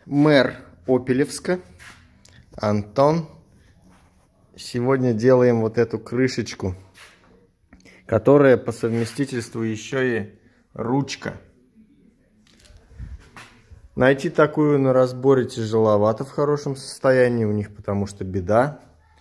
Мэр Опелевска, Антон. Сегодня делаем вот эту крышечку, которая по совместительству еще и ручка. Найти такую на разборе тяжеловато в хорошем состоянии у них, потому что беда.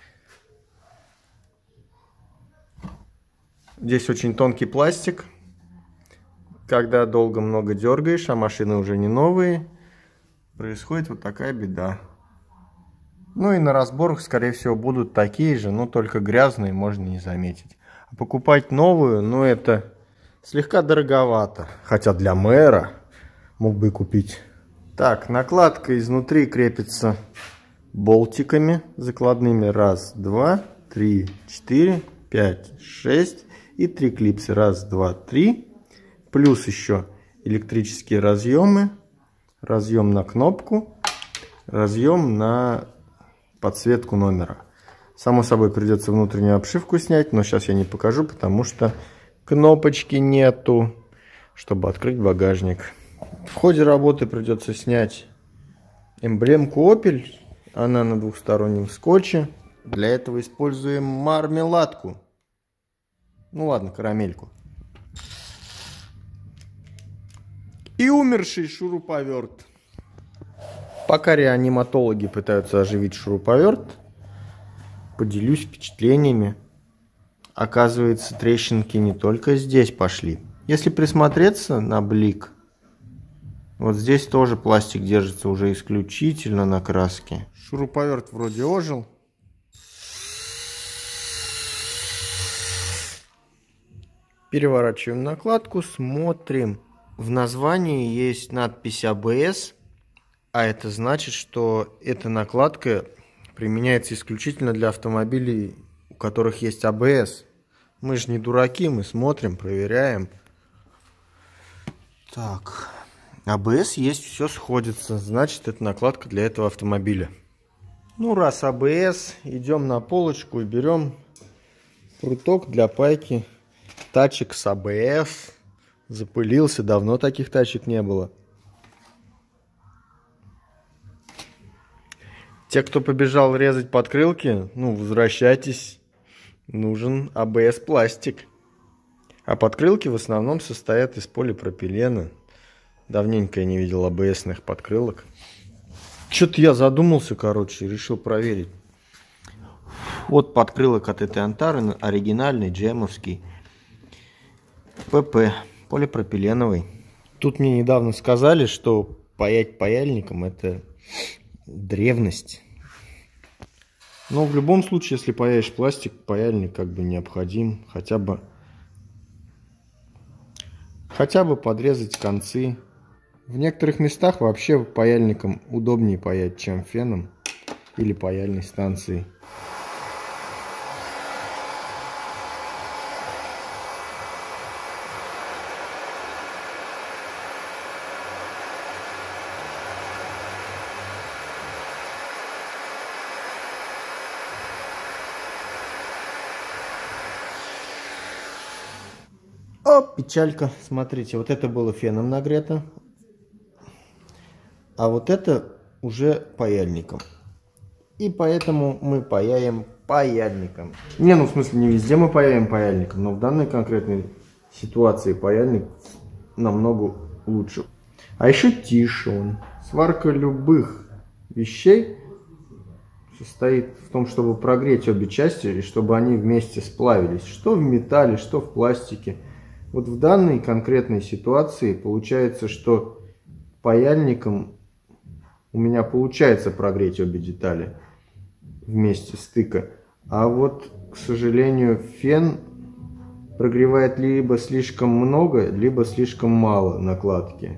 Здесь очень тонкий пластик. Когда долго много дергаешь, а машины уже не новые, происходит вот такая беда. Ну и на разборах, скорее всего, будут такие же, но только грязные, можно не заметить. А покупать новую, ну это слегка дороговато. Хотя для мэра мог бы и купить. Так, накладка изнутри крепится болтиками закладными. Раз, два, три, четыре, пять, шесть. И 3 клипса. Раз, два, три. Плюс еще электрические разъемы. Разъем на кнопку. Разъем на подсветку номера. Само собой придется внутреннюю обшивку снять, но сейчас я не покажу, потому что кнопочки нету, чтобы открыть багажник. В ходе работы придется снять эмблемку Opel. Она на двухстороннем скотче. Для этого используем мармеладку. Ну ладно, карамельку. И умерший шуруповерт. Пока реаниматологи пытаются оживить шуруповерт, поделюсь впечатлениями. Оказывается, трещинки не только здесь пошли. Если присмотреться на блик, вот здесь тоже пластик держится уже исключительно на краске. Шуруповерт вроде ожил. Переворачиваем накладку, смотрим. В названии есть надпись ABS, а это значит, что эта накладка применяется исключительно для автомобилей, у которых есть ABS. Мы же не дураки, мы смотрим, проверяем. Так, ABS есть, все сходится, значит, это накладка для этого автомобиля. Ну, раз ABS, идем на полочку и берем пруток для пайки тачек с ABS. Запылился, давно таких тачек не было. Те, кто побежал резать подкрылки, ну, возвращайтесь. Нужен ABS пластик. А подкрылки в основном состоят из полипропилена. Давненько я не видел ABS-ных подкрылок. Что-то я задумался, короче, решил проверить. Вот подкрылок от этой Антары, оригинальный, джемовский. ПП, полипропиленовый. Тут мне недавно сказали, что паять паяльником — это древность. Но в любом случае, если паяешь пластик, паяльник как бы необходим. Хотя бы подрезать концы. В некоторых местах вообще паяльником удобнее паять, чем феном или паяльной станцией. О, печалька. Смотрите, вот это было феном нагрето. А вот это уже паяльником. И поэтому мы паяем паяльником. Не, ну в смысле не везде мы паяем паяльником, но в данной конкретной ситуации паяльник намного лучше. А еще тише он. Сварка любых вещей состоит в том, чтобы прогреть обе части и чтобы они вместе сплавились. Что в металле, что в пластике. Вот в данной конкретной ситуации получается, что паяльником у меня получается прогреть обе детали вместе стыка. А вот, к сожалению, фен прогревает либо слишком много, либо слишком мало накладки.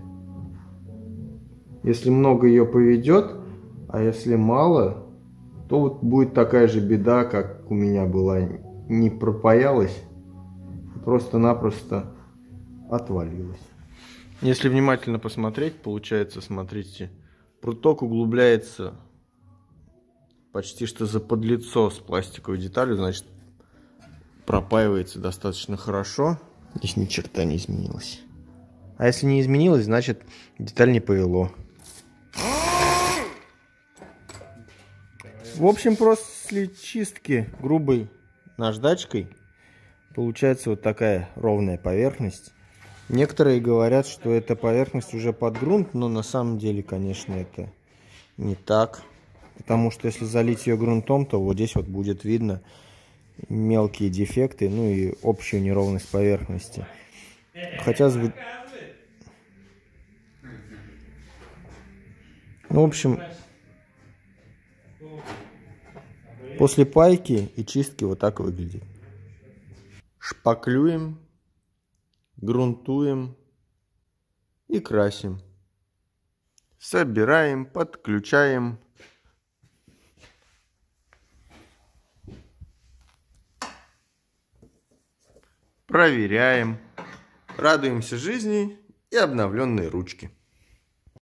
Если много, ее поведет, а если мало, то вот будет такая же беда, как у меня была. Не пропаялась, просто-напросто отвалилась. Если внимательно посмотреть, получается, смотрите, пруток углубляется почти что за подлицо с пластиковой деталью, значит, пропаивается достаточно хорошо. Здесь ни черта не изменилось. А если не изменилось, значит, деталь не повело. В общем, после чистки грубой наждачкой получается вот такая ровная поверхность. Некоторые говорят, что эта поверхность уже под грунт, но на самом деле, конечно, это не так. Потому что если залить ее грунтом, то вот здесь вот будет видно мелкие дефекты, ну и общую неровность поверхности. Хотя, ну, в общем, после пайки и чистки вот так выглядит. Шпаклюем, грунтуем и красим. Собираем, подключаем. Проверяем. Радуемся жизни и обновленной ручке.